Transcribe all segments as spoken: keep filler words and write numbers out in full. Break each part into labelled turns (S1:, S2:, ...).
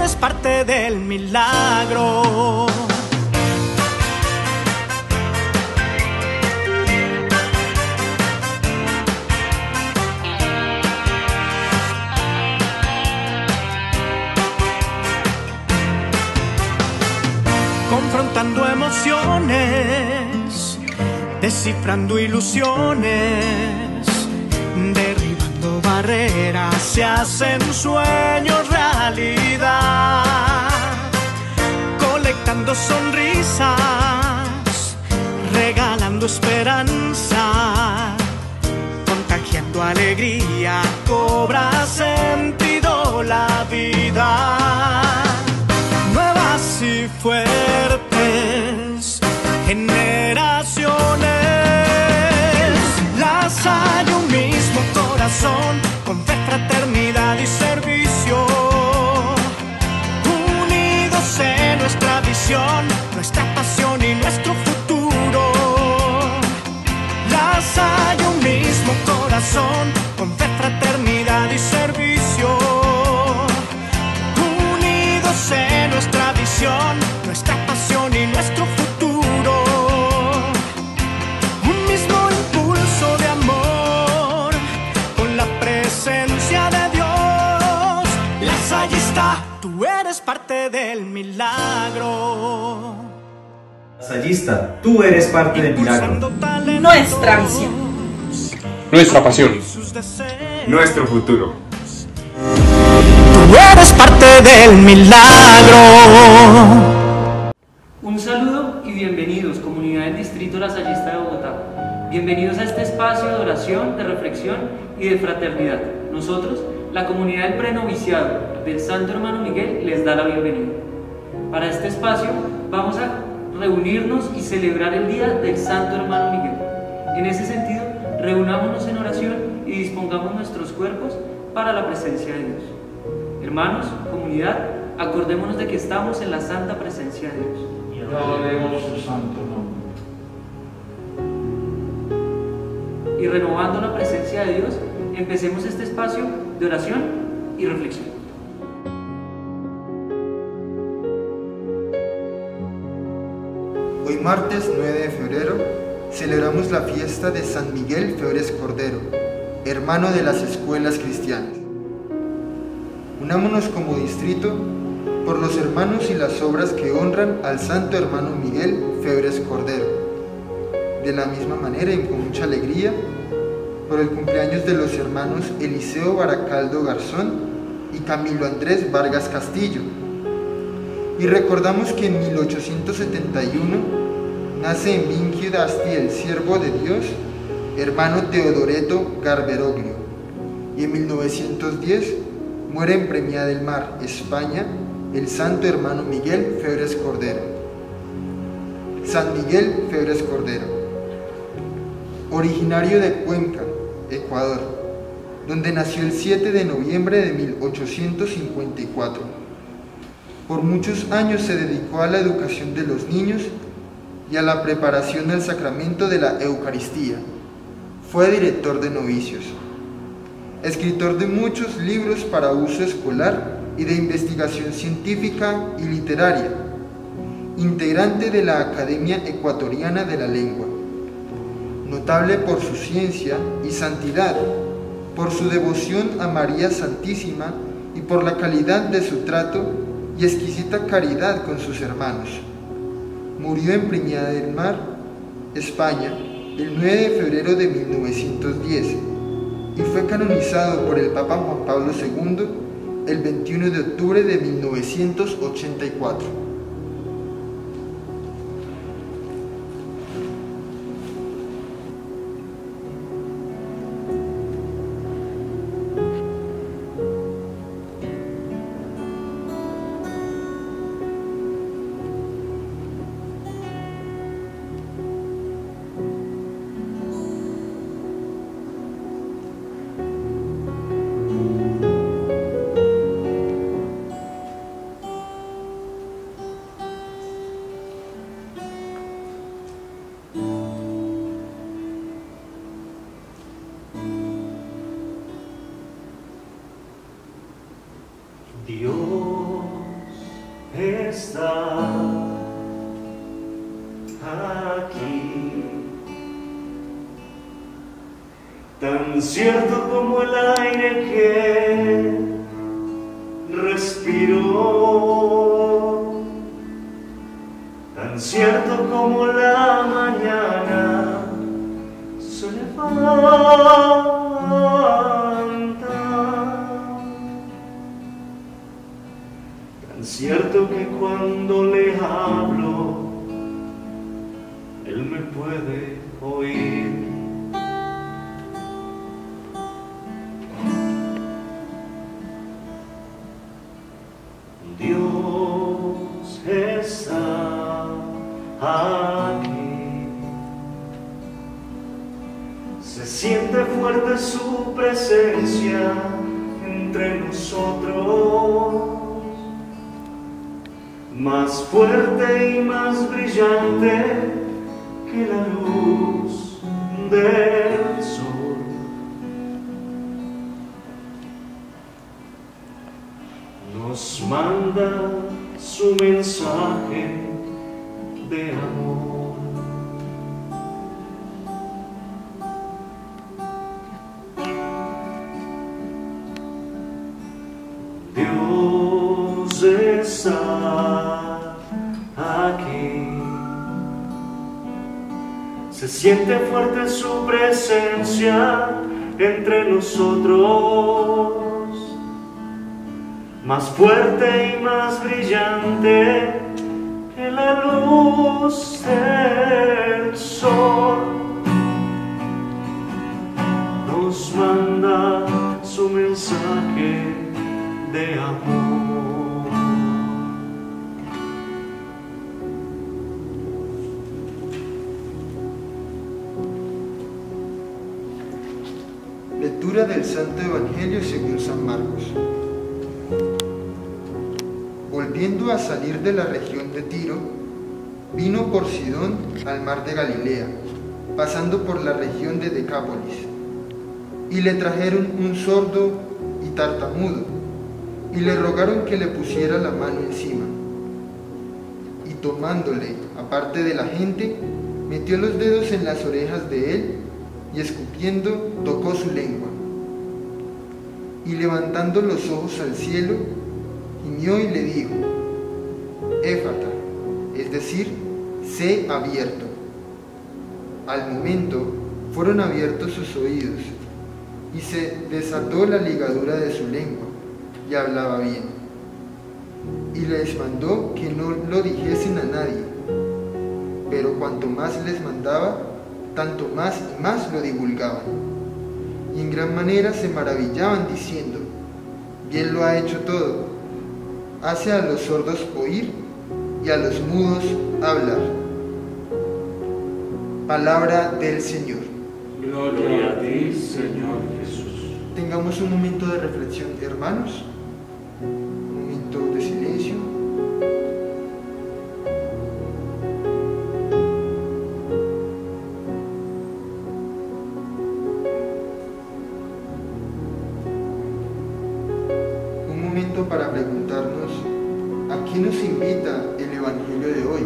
S1: eres parte del milagro. Confrontando emociones, descifrando ilusiones, derribando barreras, se hacen sueños realidad, colectando sonrisas, regalando esperanza, contagiando alegría, cobra sentido la vida. Nuevas y fuertes generaciones, las hay un mismo corazón, con fe, fraternidad y servicio, unidos en nuestra visión, nuestra pasión y nuestro futuro. Las hay un mismo corazón, con fe, fraternidad y servicio, unidos en nuestra visión, nuestra pasión y nuestro futuro. Un mismo impulso de amor, con la presencia de Dios. Lasallista, tú eres parte del milagro.
S2: Lasallista, tú eres parte del milagro.
S3: Nuestra visión,
S4: nuestra pasión, nuestro futuro.
S1: Tú eres parte del milagro.
S5: Un saludo y bienvenidos, comunidad del Distrito Lasallista de Bogotá. Bienvenidos a este espacio de oración, de reflexión y de fraternidad. Nosotros, la comunidad del prenoviciado del Santo Hermano Miguel, les da la bienvenida. Para este espacio vamos a reunirnos y celebrar el Día del Santo Hermano Miguel. En ese sentido, reunámonos en oración y dispongamos nuestros cuerpos para la presencia de Dios. Hermanos, comunidad, acordémonos de que estamos en la santa presencia de Dios.
S6: Y adoremos su santo nombre.
S5: Y renovando la presencia de Dios, empecemos este espacio de oración y reflexión.
S7: Hoy martes nueve de febrero celebramos la fiesta de San Miguel Febres Cordero, hermano de las escuelas cristianas. Unámonos como distrito por los hermanos y las obras que honran al santo hermano Miguel Febres Cordero. De la misma manera y con mucha alegría, por el cumpleaños de los hermanos Eliseo Baracaldo Garzón y Camilo Andrés Vargas Castillo. Y recordamos que en mil ochocientos setenta y uno nace en Vinquidasti el siervo de Dios, hermano Teodoreto Garberoglio, y en mil novecientos diez muere en Premiá del Mar, España, el santo hermano Miguel Febres Cordero. San Miguel Febres Cordero, originario de Cuenca, Ecuador, donde nació el siete de noviembre de mil ochocientos cincuenta y cuatro. Por muchos años se dedicó a la educación de los niños y a la preparación del sacramento de la Eucaristía. Fue director de novicios, escritor de muchos libros para uso escolar y de investigación científica y literaria, integrante de la Academia Ecuatoriana de la Lengua, notable por su ciencia y santidad, por su devoción a María Santísima y por la calidad de su trato y exquisita caridad con sus hermanos. Murió en Premiá del Mar, España, el nueve de febrero de mil novecientos diez y fue canonizado por el Papa Juan Pablo segundo el veintiuno de octubre de mil novecientos ochenta y cuatro.
S1: Dios está aquí, tan cierto como el aire que respiro, tan cierto como la mañana se levanta, tan cierto que cuando le hablo él me puede oír. Dios está aquí, se siente fuerte su presencia entre nosotros, más fuerte y más brillante que la luz del sol. Nos manda su mensaje de amor. Dios está aquí, se siente fuerte su presencia entre nosotros, más fuerte y más brillante que la luz del sol. Nos manda su mensaje de amor.
S7: Lectura del Santo Evangelio según San Marcos. Volviendo a salir de la región de Tiro, vino por Sidón al mar de Galilea, pasando por la región de Decápolis, y le trajeron un sordo y tartamudo, y le rogaron que le pusiera la mano encima. Y tomándole aparte de la gente, metió los dedos en las orejas de él, y escupiendo tocó su lengua. Y levantando los ojos al cielo, gimió y le dijo: Éfata, es decir, sé abierto. Al momento fueron abiertos sus oídos, y se desató la ligadura de su lengua, y hablaba bien. Y les mandó que no lo dijesen a nadie, pero cuanto más les mandaba, tanto más y más lo divulgaban. Y en gran manera se maravillaban diciendo: bien lo ha hecho todo, hace a los sordos oír y a los mudos hablar. Palabra del Señor.
S6: Gloria a ti, Señor Jesús.
S7: Tengamos un momento de reflexión, hermanos, un momento de silencio. Un momento para preguntarnos: ¿a qué nos invita el Evangelio de hoy?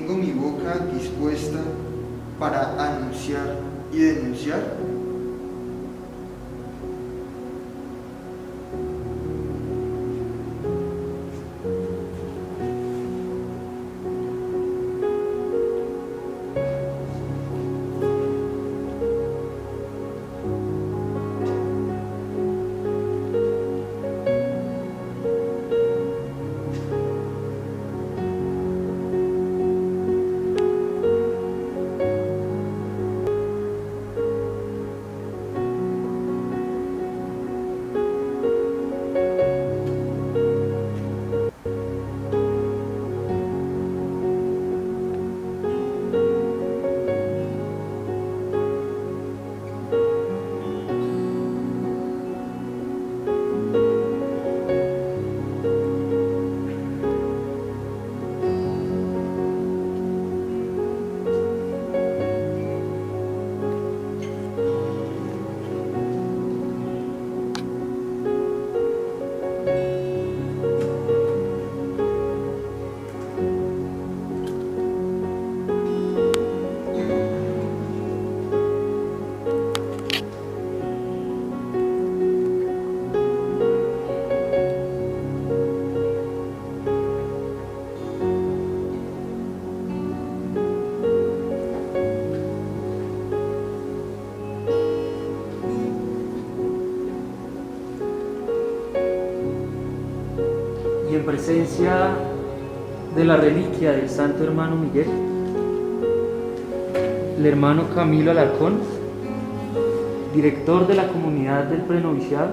S7: tengo mi boca dispuesta para anunciar y denunciar.
S5: En presencia de la reliquia del Santo Hermano Miguel, el hermano Camilo Alarcón, director de la comunidad del prenoviciado,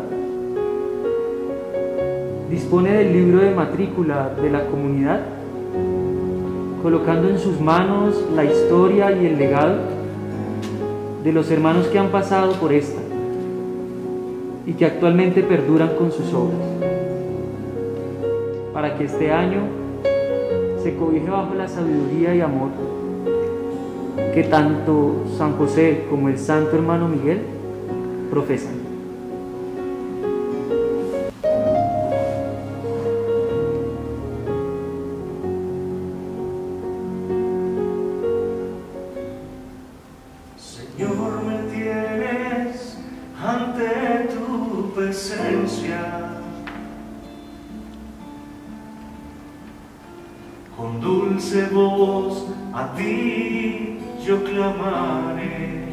S5: dispone del libro de matrícula de la comunidad, colocando en sus manos la historia y el legado de los hermanos que han pasado por esta y que actualmente perduran con sus obras, para que este año se cobije bajo la sabiduría y amor que tanto San José como el Santo Hermano Miguel profesan.
S1: Señor, me tienes ante tu presencia. Con dulce voz a ti yo clamaré.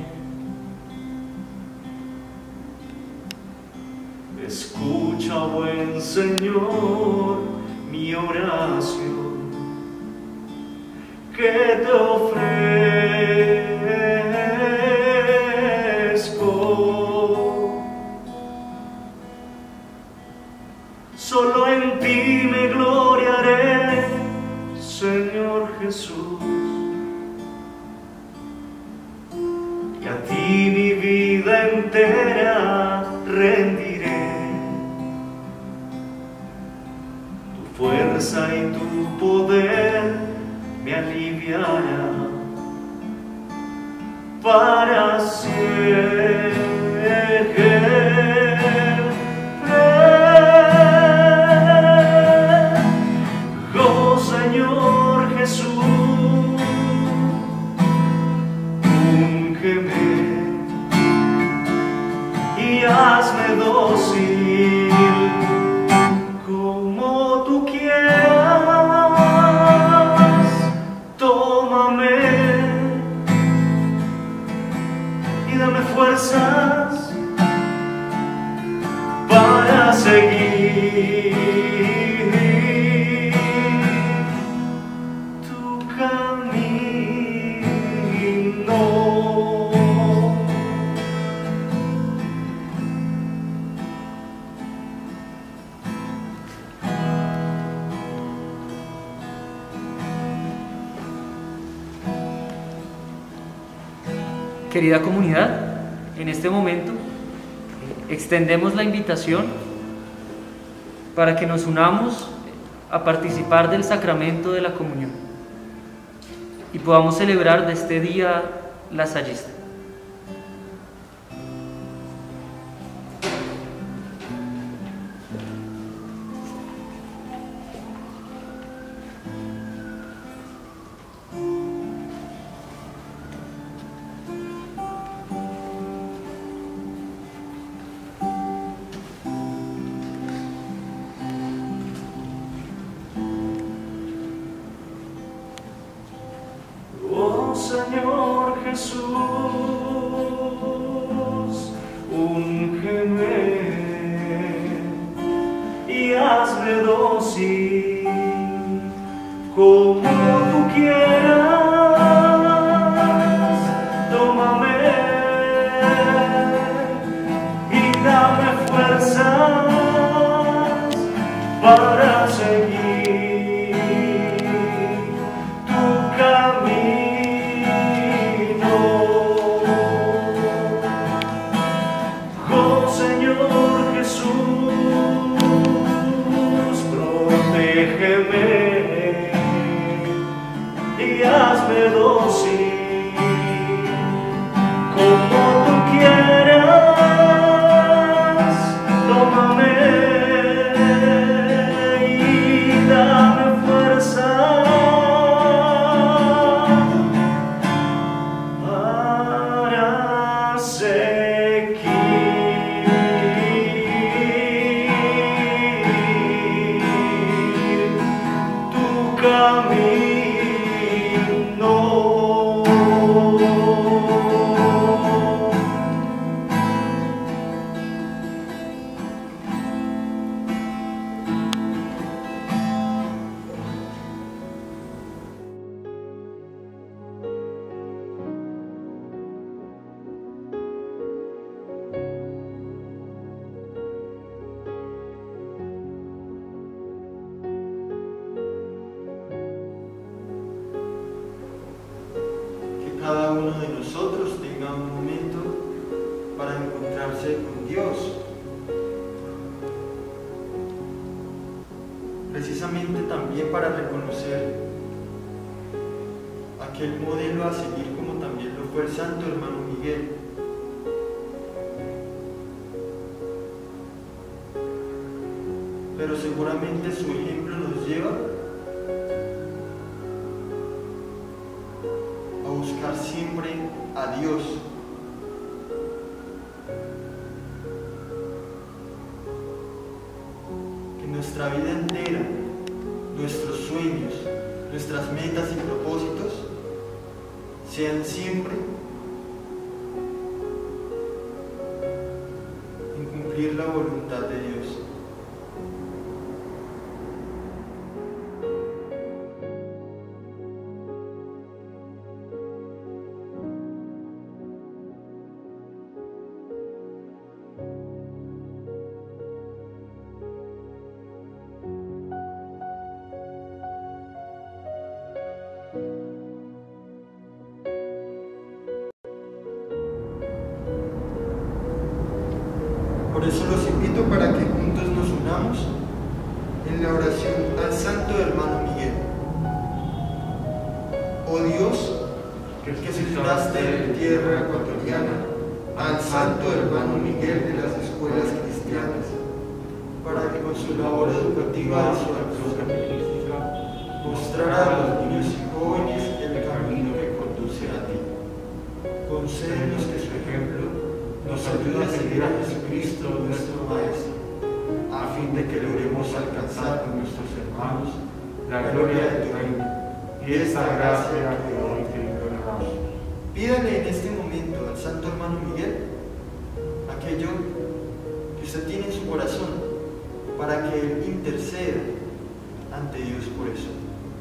S1: Escucha, buen Señor, mi oración, que te ofrezco. Solo en ti me gloriaré, Señor Jesús, y a ti mi vida entera rendiré. Tu fuerza y tu poder me aliviará para siempre. Oh Señor Jesús, úngeme y hazme dócil como tú quieras. Tómame y dame fuerzas para seguir tu camino.
S5: Querida comunidad, en este momento extendemos la invitación para que nos unamos a participar del sacramento de la comunión y podamos celebrar de este día lasallista.
S1: Señor Jesús, úngeme y hazme dócil como tú quieras. Tómame y dame fuerzas para seguir tu camino. Oh Señor Jesús, protégeme y hazme dócil como tú quieras. Tómame y dame fuerza para seguir tu camino.
S7: Cada uno de nosotros tenga un momento para encontrarse con Dios, precisamente también para reconocer aquel modelo a seguir, como también lo fue el santo hermano Miguel. Pero seguramente su ejemplo nos lleva a buscar siempre a Dios. Que nuestra vida entera, nuestros sueños, nuestras metas y propósitos sean siempre en cumplir la voluntad de Dios. Por eso los invito para que juntos nos unamos en la oración al santo hermano Miguel. Oh Dios, que suscitaste en tierra ecuatoriana al santo hermano Miguel de las escuelas cristianas, para que con su labor educativa de su acción mostrara a los niños y jóvenes el camino que conduce a ti. Concédenos que su ejemplo nos ayude a seguir a Jesucristo, nuestro Maestro, a fin de que logremos alcanzar con nuestros hermanos la gloria de tu reino y esta gracia que hoy te imploramos. Pídale en este momento al santo hermano Miguel aquello que usted tiene en su corazón, para que él interceda ante Dios por eso.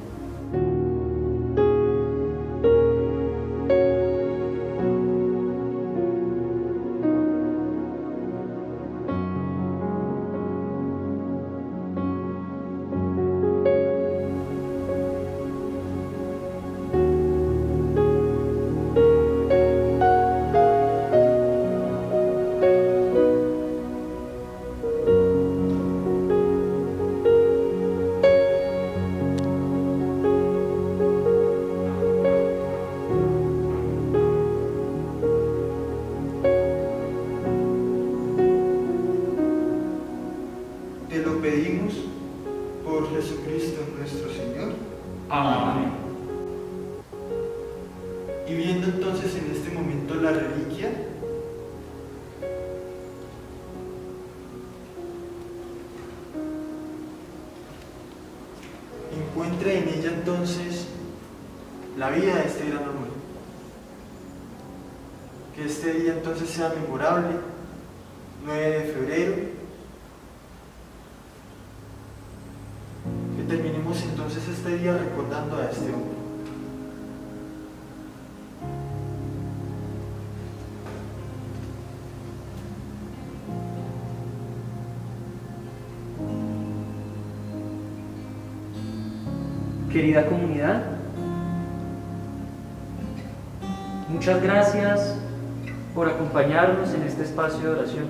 S7: Pedimos por Jesucristo nuestro Señor.
S4: Amén.
S7: Y viendo entonces en este momento la reliquia, encuentre en ella entonces la vida de este gran hombre. Que este día entonces sea memorable, nueve de febrero. Que terminemos entonces este día recordando a este hombre.
S5: Querida comunidad, muchas gracias por acompañarnos en este espacio de oración.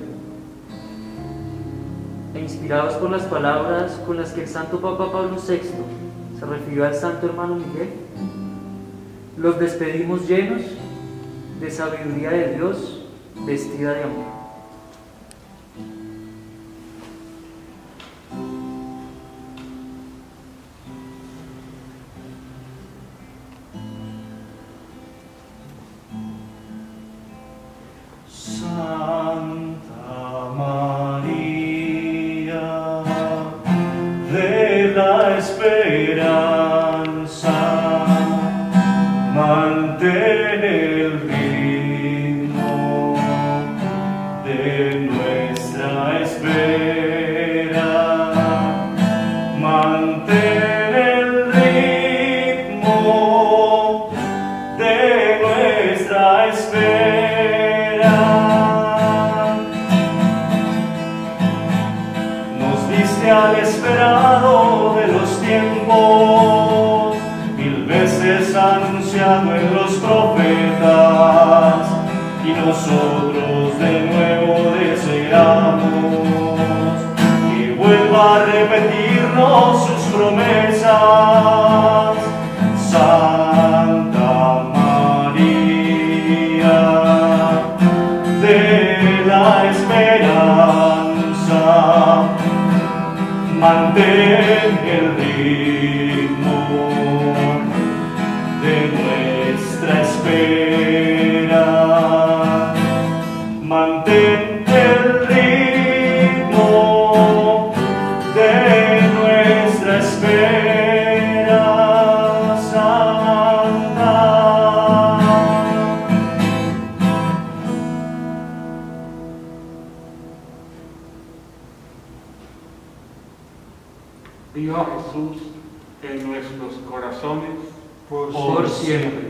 S5: E inspirados por las palabras con las que el Santo Papa Pablo sexto se refirió al Santo Hermano Miguel, los despedimos llenos de sabiduría de Dios vestida de amor.
S1: Santa María de la esperanza, mantén el ritmo de nuestra espera, mantén el ritmo de nuestra espera. Al esperado de los tiempos, mil veces anunciado en los profetas, y nosotros de nuevo deseamos que vuelva a repetirnos sus promesas. Santa María de la esperanza, mantén el ritmo de nuestra espera, mantén el ritmo de nuestra espera, Santa.
S6: Viva Jesús en nuestros corazones
S5: por siempre.